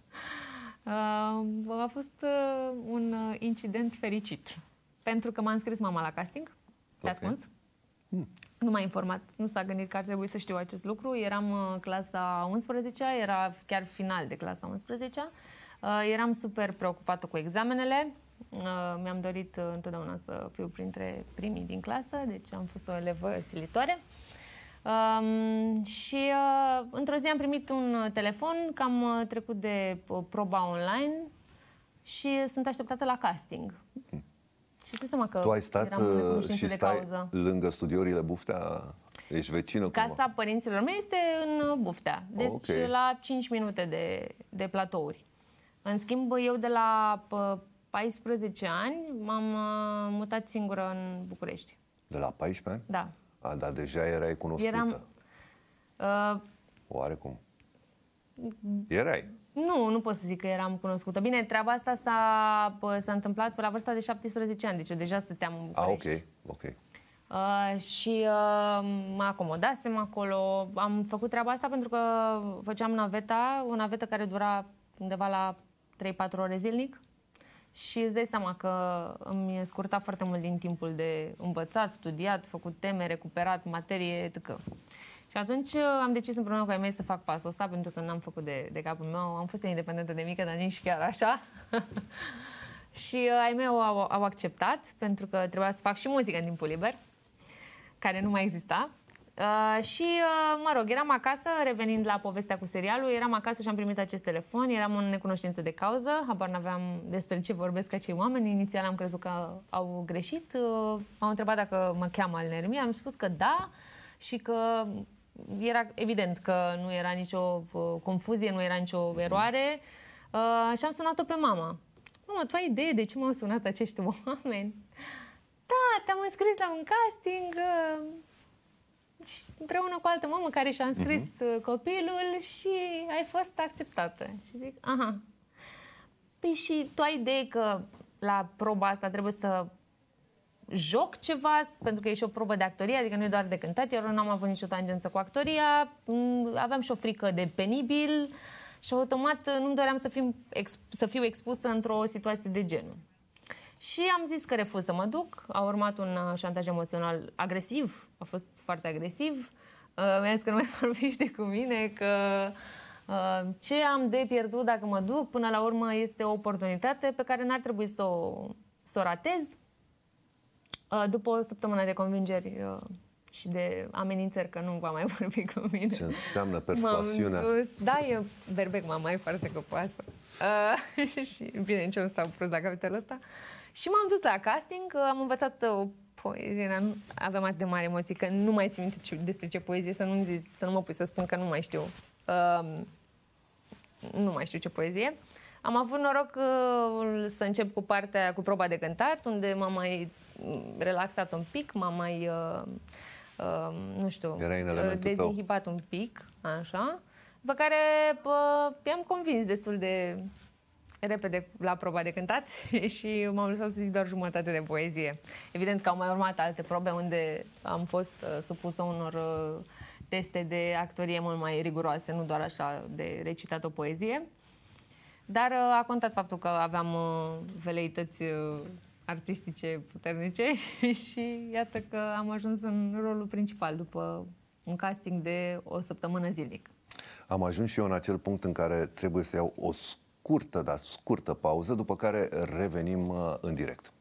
A fost un incident fericit. Pentru că m-a înscris mama la casting, pe ascuns. Nu m-a informat, nu s-a gândit că ar trebui să știu acest lucru. Eram clasa 11-a, era chiar final de clasa 11-a. Eram super preocupată cu examenele. Mi-am dorit întotdeauna să fiu printre primii din clasă, deci am fost o elevă silitoare. Și într-o zi am primit un telefon că am trecut de proba online și sunt așteptată la casting. Și știi seama că tu ai stat și stai cauză. Lângă studiourile Buftea? Ești vecină? Casa părinților mei este în Buftea, deci la 5 minute de platouri. În schimb, eu de la 14 ani m-am mutat singură în București. De la 14 ani? Da. Dar deja erai cunoscută. Oarecum? Erai? Nu pot să zic că eram cunoscută. Bine, treaba asta s-a întâmplat pe la vârsta de 17 ani, deci eu deja stăteam în București. Ok. Și mă acomodasem acolo. Am făcut treaba asta pentru că făceam o navetă care dura undeva la 3-4 ore zilnic. Și îți dai seama că îmi scurta foarte mult din timpul de învățat, studiat, făcut teme, recuperat materie, etc. Și atunci am decis împreună cu ai mei să fac pasul ăsta, pentru că n-am făcut de capul meu. Am fost independentă de mică, dar nici chiar așa. Și ai mei au acceptat, pentru că trebuia să fac și muzică în timpul liber, care nu mai exista. Mă rog, eram acasă, revenind la povestea cu serialul, eram acasă și am primit acest telefon, eram în necunoștință de cauză, habar n-aveam despre ce vorbesc acei oameni. Inițial am crezut că au greșit, m-au întrebat dacă mă cheamă Alina Eremia, am spus că da și că era evident că nu era nicio confuzie, nu era nicio eroare și am sunat-o pe mama. Mama, tu ai idee de ce m-au sunat acești oameni? Da, te-am înscris la un casting împreună cu altă mamă care și-a înscris copilul și ai fost acceptată. Și zic, aha. Păi și tu ai idee că la proba asta trebuie să joc ceva, pentru că e și o probă de actorie, adică nu e doar de cântat, eu n-am avut nicio tangență cu actoria, aveam și o frică de penibil și automat nu-mi doream să fiu expusă într-o situație de genul. Și am zis că refuz să mă duc. A urmat un șantaj emoțional agresiv, a fost foarte agresiv. Mi-a zis că nu mai vorbește cu mine, că ce am de pierdut dacă mă duc, până la urmă este o oportunitate pe care n-ar trebui să o ratez. După o săptămână de convingeri și de amenințări că nu va mai vorbi cu mine. Ce înseamnă persoasiunea? Da, e berbec, mama e foarte căpoasă. Și bine, nici eu nu stau prost la capitolul ăsta. Și m-am dus la casting, am învățat o poezie, aveam atât de mari emoții că nu mai țin minte despre ce poezie, să nu mă pui să spun că nu mai știu. Nu mai știu ce poezie. Am avut noroc să încep cu proba de cântat, unde m-am mai relaxat un pic, m-am mai, nu știu, dezinhibat un pic, așa, pe care i-am convins destul de repede la proba de cântat și m-am lăsat să zic doar jumătate de poezie. Evident că au mai urmat alte probe unde am fost supusă unor teste de actorie mult mai riguroase, nu doar așa de recitat o poezie. Dar a contat faptul că aveam veleități artistice puternice și iată că am ajuns în rolul principal după un casting de o săptămână zilnic. Am ajuns și eu în acel punct în care trebuie să iau o scurtă, dar scurtă pauză, după care revenim în direct.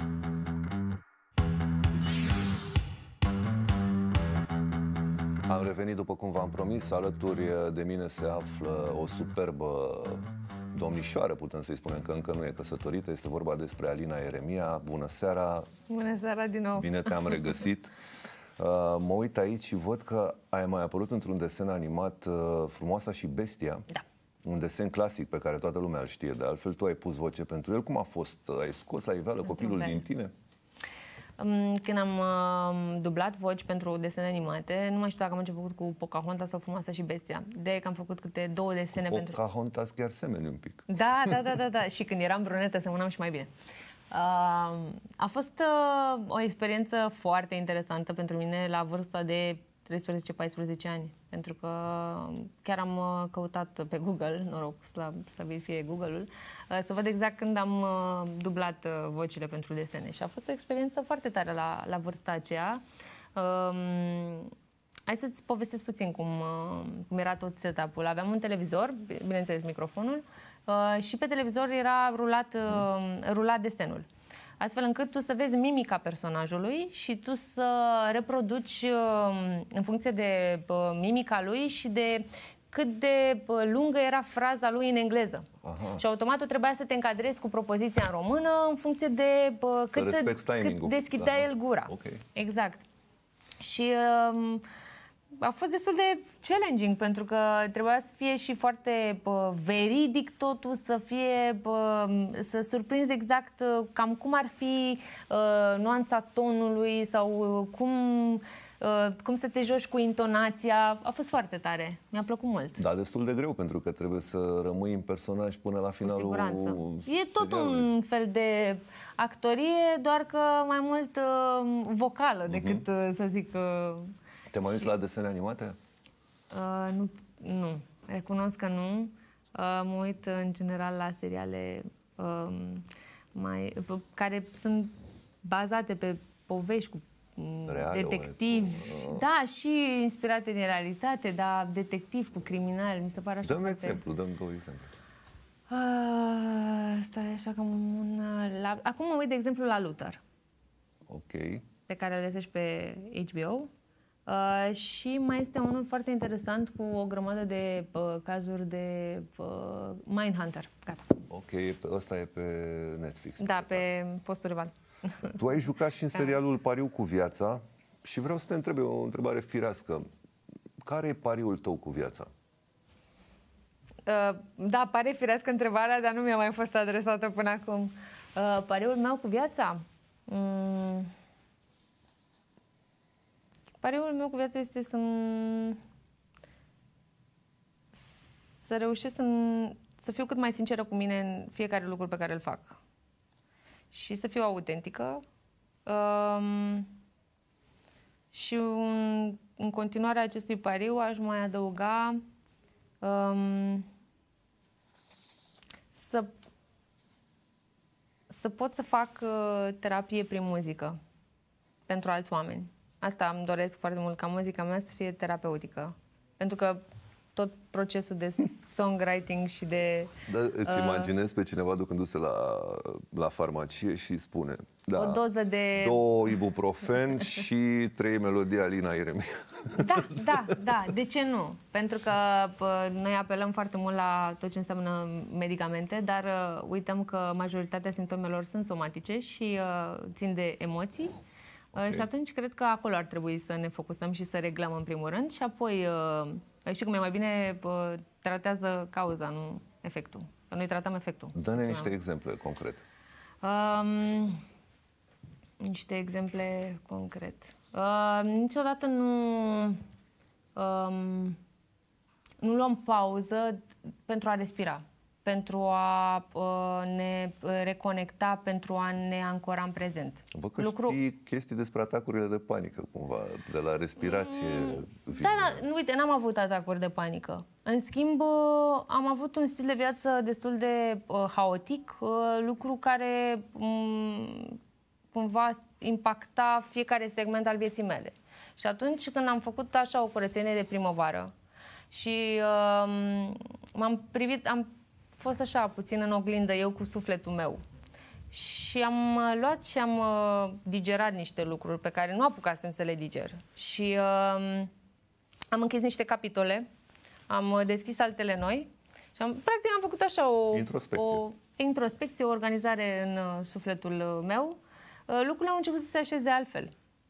Am revenit după cum v-am promis. Alături de mine se află o superbă domnișoară, putem să-i spunem, că încă nu e căsătorită. Este vorba despre Alina Ieremia. Bună seara! Bună seara din nou! Bine te-am regăsit! Mă uit aici și văd că ai mai apărut într-un desen animat, Frumoasa și Bestia. Da. Un desen clasic pe care toată lumea îl știe. De altfel, tu ai pus voce pentru el. Cum a fost? Ai scos la iveală copilul din tine? Când am dublat voci pentru desene animate, nu mai știu dacă am început cu Pocahontas sau Frumoasa și Bestia. De că am făcut câte 2 desene pentru... Pocahontas chiar semeni un pic. Da. Și când eram brunetă semănam și mai bine. A fost o experiență foarte interesantă pentru mine la vârsta de 13-14 ani, pentru că chiar am căutat pe Google, noroc, slăbit fie Google-ul, să văd exact când am dublat vocile pentru desene. Și a fost o experiență foarte tare la vârsta aceea. Hai să-ți povestesc puțin cum era tot setup-ul. Aveam un televizor, bineînțeles microfonul, și pe televizor era rulat desenul. Astfel încât tu să vezi mimica personajului și tu să reproduci în funcție de mimica lui și de cât de lungă era fraza lui în engleză. Aha. Și automat tu trebuia să te încadrezi cu propoziția în română în funcție de cât deschidea el gura. Okay. Exact. Și a fost destul de challenging, pentru că trebuia să fie și foarte veridic totul, să surprinzi exact cam cum ar fi nuanța tonului sau cum să te joci cu intonația. A fost foarte tare. Mi-a plăcut mult. Da, destul de greu, pentru că trebuie să rămâi în personaj până la finalul. Cu siguranță. E tot un fel de actorie, doar că mai mult vocală decât să zic... Te mai uiți la desene animate? Nu. Recunosc că nu. Mă uit în general la seriale care sunt bazate pe povești cu detectivi. Da, și inspirate din realitate, dar detectiv cu criminali. Mi se pare așa. Dă-mi exemplu, dă-mi 2 exemple. Stai așa că acum mă uit, de exemplu, la Luther. Ok. Pe care îl găsești pe HBO. Și mai este unul foarte interesant cu o grămadă de cazuri de Mindhunter. Gata. Ok, ăsta e pe Netflix. Da, pe postul rival. Tu ai jucat și în serialul Pariu cu viața și vreau să te întreb o întrebare firească. Care e pariul tău cu viața? Da, pare firească întrebarea, dar nu mi-a mai fost adresată până acum. Pariul meu cu viața? Pariul meu cu viața este să reușesc să fiu cât mai sinceră cu mine în fiecare lucru pe care îl fac. Și să fiu autentică. Și în continuarea acestui pariu aș mai adăuga să pot să fac terapie prin muzică pentru alți oameni. Asta îmi doresc foarte mult, ca muzica mea să fie terapeutică. Pentru că tot procesul de songwriting și de... Da, îți imaginezi pe cineva ducându-se la farmacie și spune... Da, o doză de... 2 ibuprofen și 3 melodii Alina Ieremia. Da. De ce nu? Pentru că noi apelăm foarte mult la tot ce înseamnă medicamente, dar uităm că majoritatea simptomelor sunt somatice și țin de emoții. Okay. Și atunci cred că acolo ar trebui să ne focusăm și să reglăm în primul rând și apoi, știi cum e, mai bine tratează cauza, nu efectul. Că noi tratăm efectul. Dă-ne niște exemple concrete. Niște exemple concret. Niciodată nu luăm pauză pentru a respira, pentru a ne reconecta, pentru a ne ancora în prezent. Văd că știi chestii despre atacurile de panică, cumva, de la respirație. Da, uite, n-am avut atacuri de panică. În schimb, am avut un stil de viață destul de haotic, lucru care cumva impacta fiecare segment al vieții mele. Și atunci când am făcut așa o curățenie de primăvară și m-am privit, am fost așa puțin în oglindă eu cu sufletul meu și am luat și am digerat niște lucruri pe care nu apucasem să le diger. Și am închis niște capitole, am deschis altele noi și practic am făcut așa o introspecție, o organizare în sufletul meu. Lucrurile au început să se așeze altfel.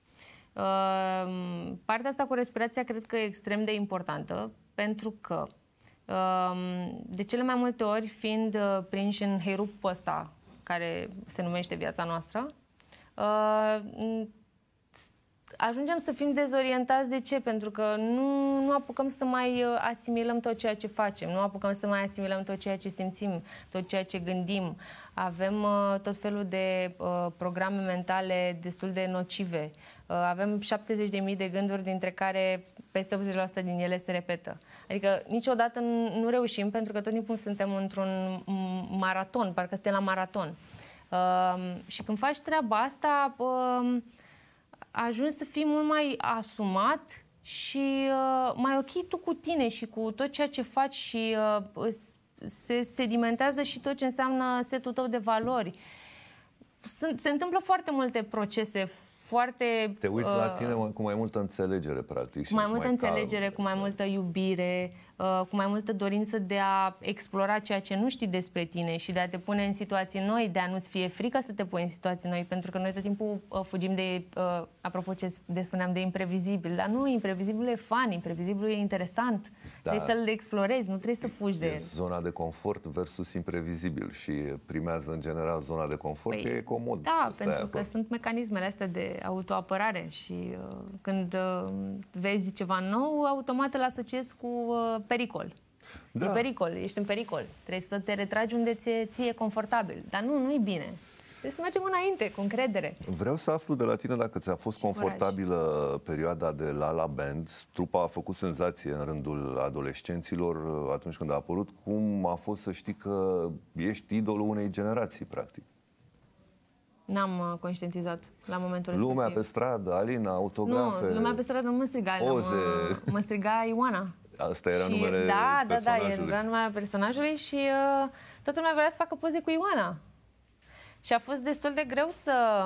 Partea asta cu respirația cred că e extrem de importantă, pentru că de cele mai multe ori, fiind prinși în heirupul ăsta, care se numește viața noastră, ajungem să fim dezorientați. De ce? Pentru că nu apucăm să mai asimilăm tot ceea ce facem, nu apucăm să mai asimilăm tot ceea ce simțim, tot ceea ce gândim. Avem tot felul de programe mentale destul de nocive. Avem 70.000 de gânduri, dintre care peste 80% din ele se repetă. Adică niciodată nu reușim, pentru că tot timpul suntem într-un maraton, parcă suntem la maraton. Și când faci treaba asta, ajungi să fii mult mai asumat și mai ok tu cu tine și cu tot ceea ce faci și se sedimentează și tot ce înseamnă setul tău de valori. Se întâmplă foarte multe procese foarte... Te uiți la tine cu mai multă înțelegere, practic. Cu mai multă înțelegere, cu mai multă iubire, cu mai multă dorință de a explora ceea ce nu știi despre tine și de a te pune în situații noi, de a nu-ți fie frică să te pui în situații noi, pentru că noi tot timpul fugim de, apropo ce spuneam, de imprevizibil, dar nu, imprevizibilul e fun, imprevizibilul e interesant, trebuie să-l explorezi, nu trebuie să fugi de el. Zona de confort versus imprevizibil și primează în general zona de confort, că e comod. Da, pentru că sunt mecanismele astea de autoapărare și când vezi ceva nou, automat îl asociezi cu pericol. Da. E pericol, ești în pericol. Trebuie să te retragi unde ție confortabil. Dar nu e bine. Trebuie să mergem înainte, cu încredere. Vreau să aflu de la tine dacă ți-a fost confortabilă perioada de La La Band. Trupa a făcut senzație în rândul adolescenților atunci când a apărut. Cum a fost să știi că ești idolul unei generații, practic? N-am conștientizat la momentul respectiv. Lumea pe stradă, Alina, autografe... Nu, lumea pe stradă nu mă striga, mă striga Ioana. Asta era numele personajului. Da, era numele personajului și toată lumea vrea să facă poze cu Ioana. Și a fost destul de greu să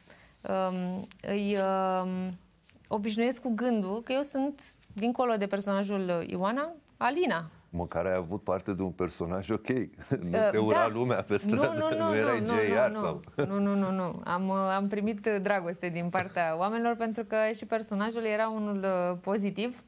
îi obișnuiesc cu gândul că eu sunt, dincolo de personajul Ioana, Alina. Măcar ai avut parte de un personaj ok. Nu te ura lumea pe stradă. Nu erai JR sau... Nu. Am primit dragoste din partea oamenilor, pentru că și personajul era unul pozitiv.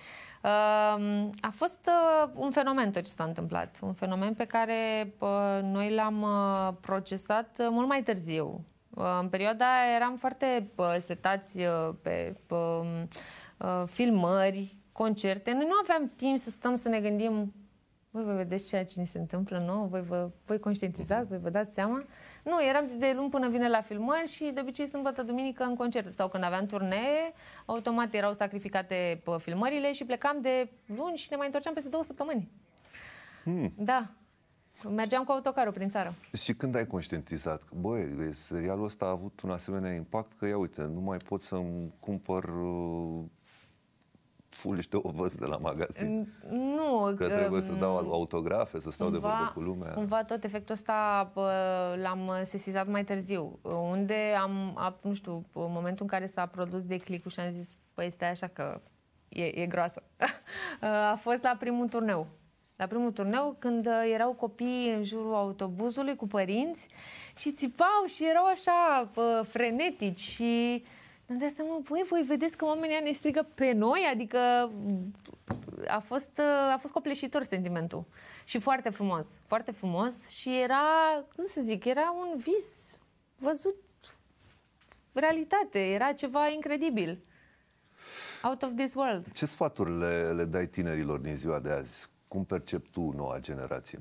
A fost un fenomen tot ce s-a întâmplat. Un fenomen pe care noi l-am procesat mult mai târziu. În perioada aia eram foarte setați pe filmări, concerte. Noi nu aveam timp să stăm să ne gândim: voi vedeți ceea ce ni se întâmplă nouă, voi conștientizați, voi vă dați seama. Nu, eram de luni până vineri la filmări și de obicei sâmbătă, duminică în concert. Sau când aveam turnee, automat erau sacrificate filmările și plecam de luni și ne mai întorceam peste 2 săptămâni. Da. Mergeam cu autocarul prin țară. Și când ai conștientizat că, băi, serialul ăsta a avut un asemenea impact că, ia uite, nu mai pot să-mi cumpăr fulgi de ovăz de la magazin? Nu. Că trebuie să dau autografe, să stau de vorbă cu lumea? Cumva tot efectul ăsta l-am sesizat mai târziu, unde nu știu, în momentul în care s-a produs declicul și am zis, păi stai așa că e groasă. A fost la primul turneu. La primul turneu, când erau copii în jurul autobuzului cu părinți și țipau și erau așa frenetici și îmi dai seama, voi vedeți că oamenii ne strigă pe noi? Adică a fost copleșitor sentimentul. Și foarte frumos și era, cum să zic, era un vis văzut realitate, era ceva incredibil. Out of this world. Ce sfaturi le dai tinerilor din ziua de azi? Cum percepi tu noua generație?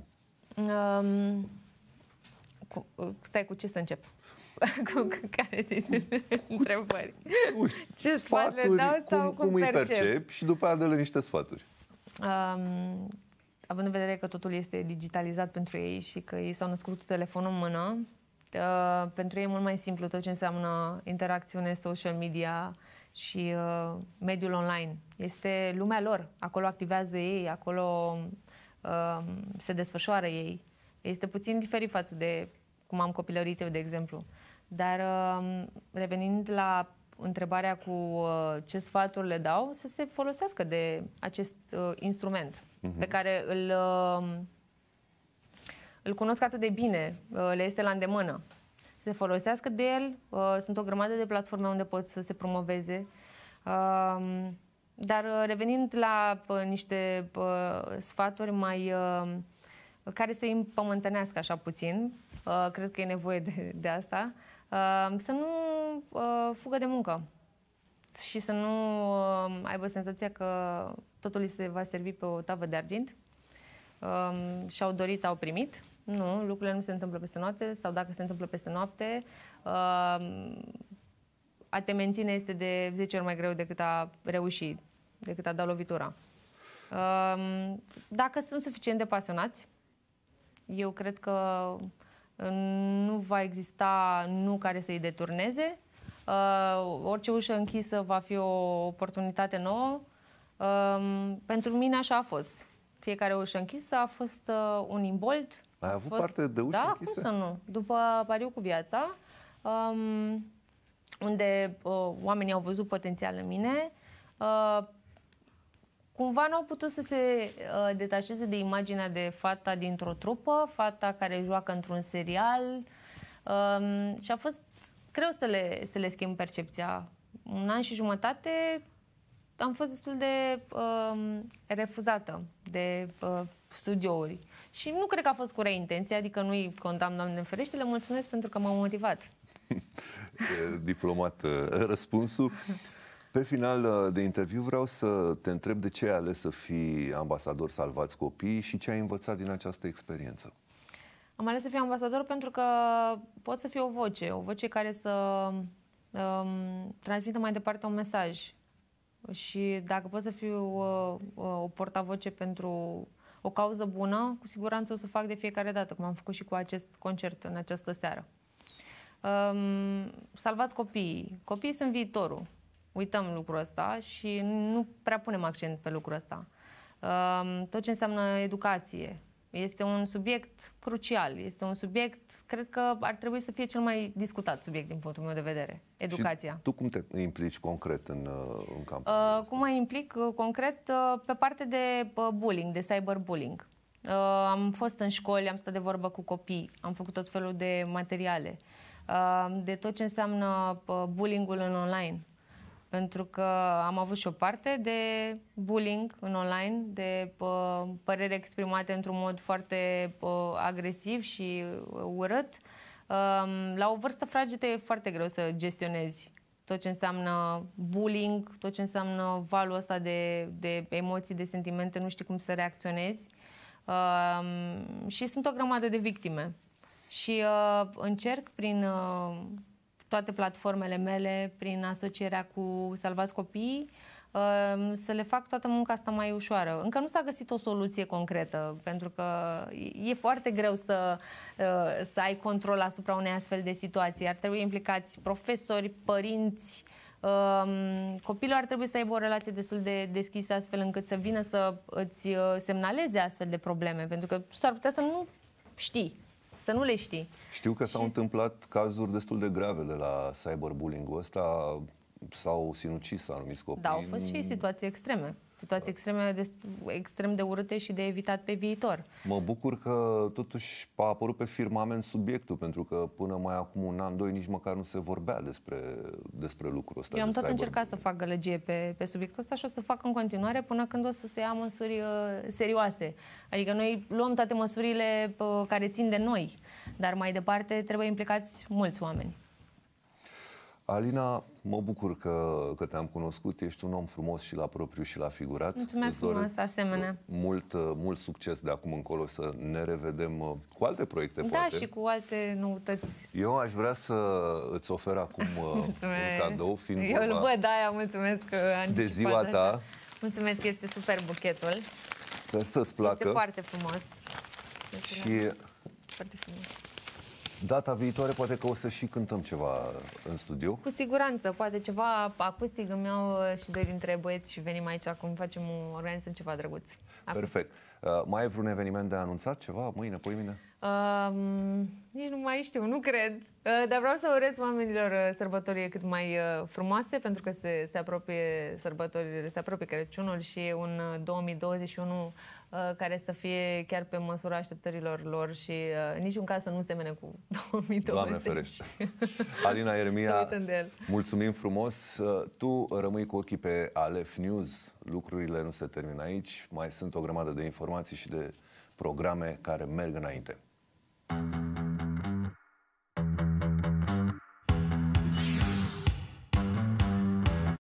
Stai, cu ce să încep? Cu care dintre întrebări? Ce sfaturi le dau sau cum îi percepi și după aia dă-le niște sfaturi? Având în vedere că totul este digitalizat pentru ei și că ei s-au născut cu telefonul în mână, pentru ei e mult mai simplu tot ce înseamnă interacțiune, social media și mediul online. Este lumea lor. Acolo activează ei, acolo se desfășoară ei. Este puțin diferit față de cum am copilărit eu, de exemplu. Dar revenind la întrebarea cu ce sfaturi le dau, să se folosească de acest instrument pe care îl cunosc atât de bine, le este la îndemână. Să se folosească de el, sunt o grămadă de platforme unde pot să se promoveze. Dar revenind la niște sfaturi mai care să îi împământănească așa puțin, cred că e nevoie de asta, să nu fugă de muncă și să nu aibă senzația că totul îi se va servi pe o tavă de argint. Și-au dorit, au primit. Nu, lucrurile nu se întâmplă peste noapte, sau dacă se întâmplă peste noapte, a te menține este de 10 ori mai greu decât a reuși, decât a da lovitura. Dacă sunt suficient de pasionați, eu cred că nu va exista nu care să-i deturneze. Orice ușă închisă va fi o oportunitate nouă. Pentru mine așa a fost. Fiecare ușă închisă a fost un imbold. Ai avut parte de ușă închisă? Da, cum să nu. După Pariu cu viața, unde oamenii au văzut potențial în mine, cumva n-au putut să se detașeze de imaginea de fata dintr-o trupă, fata care joacă într-un serial. Și a fost greu să le schimb percepția. Un an și jumătate am fost destul de refuzată de studiouri. Și nu cred că a fost cu rea intenție, adică nu-i condamn, Doamne ferește, le mulțumesc pentru că m-au motivat. Diplomat răspunsul. Pe final de interviu vreau să te întreb de ce ai ales să fii ambasador Salvați Copiii și ce ai învățat din această experiență. Am ales să fiu ambasador pentru că pot să fiu o voce care să transmită mai departe un mesaj. Și dacă pot să fiu o portavoce pentru o cauză bună, cu siguranță o să fac de fiecare dată, cum am făcut și cu acest concert în această seară. Salvați copiii. Copiii sunt viitorul. Uităm lucrul ăsta și nu prea punem accent pe lucrul ăsta. Tot ce înseamnă educație este un subiect crucial. Este un subiect, cred că ar trebui să fie cel mai discutat subiect din punctul meu de vedere. Educația. Și tu cum te implici concret în campania asta? Cum mă implic concret pe parte de bullying, de cyberbullying. Am fost în școli, am stat de vorbă cu copii, am făcut tot felul de materiale, de tot ce înseamnă bullying-ul în online. Pentru că am avut și o parte de bullying în online, de păreri exprimate într-un mod foarte agresiv și urât. La o vârstă fragedă e foarte greu să gestionezi tot ce înseamnă bullying, tot ce înseamnă valul ăsta de emoții, de sentimente, nu știi cum să reacționezi. Și sunt o grămadă de victime. Și încerc prin toate platformele mele, prin asocierea cu Salvați Copiii, să le fac toată munca asta mai ușoară. Încă nu s-a găsit o soluție concretă, pentru că e foarte greu să ai control asupra unei astfel de situații. Ar trebui implicați profesori, părinți, copilul ar trebui să aibă o relație destul de deschisă, astfel încât să vină să îți semnaleze astfel de probleme, pentru că s-ar putea să nu știi, să nu le știi. Știu că s-au întâmplat cazuri destul de grave de la cyberbullying-ul ăsta, s-au sinucis anumiți copii. Da, au fost și situații extreme. Situații extreme, extrem de urâte și de evitat pe viitor. Mă bucur că totuși a apărut pe firmament subiectul, pentru că până mai acum un an, doi, nici măcar nu se vorbea despre lucrul ăsta. Eu am tot încercat să fac gălăgie pe subiectul ăsta și o să fac în continuare până când o să se ia măsuri serioase. Adică noi luăm toate măsurile care țin de noi, dar mai departe trebuie implicați mulți oameni. Alina, mă bucur că te-am cunoscut. Ești un om frumos și la propriu și la figurat. Mulțumesc frumos, asemenea. Mult succes de acum încolo, să ne revedem cu alte proiecte, da, poate. Și cu alte noutăți. Eu aș vrea să îți ofer acum un cadou, fiind Eu îl văd, aia, mulțumesc de ziua ta. Așa. Mulțumesc, este super buchetul. Sper să-ți placă. Este foarte frumos. Și foarte frumos. Data viitoare poate că o să și cântăm ceva în studio. Cu siguranță, poate ceva acustic. Îmi iau și doi dintre băieți și venim aici acum, organizăm ceva drăguț. Perfect. Mai ai vreun eveniment de anunțat? Ceva? Mâine, poimine? Nici nu mai știu, nu cred. Dar vreau să urez oamenilor sărbătorii cât mai frumoase, pentru că se apropie sărbătorile, se apropie Crăciunul și un 2021 care să fie chiar pe măsura așteptărilor lor și în niciun caz să nu semene cu 2020. Doamne ferește! Alina Ieremia, mulțumim frumos! Tu rămâi cu ochii pe Alef News. Lucrurile nu se termină aici. Mai sunt o grămadă de informații și de programe care merg înainte.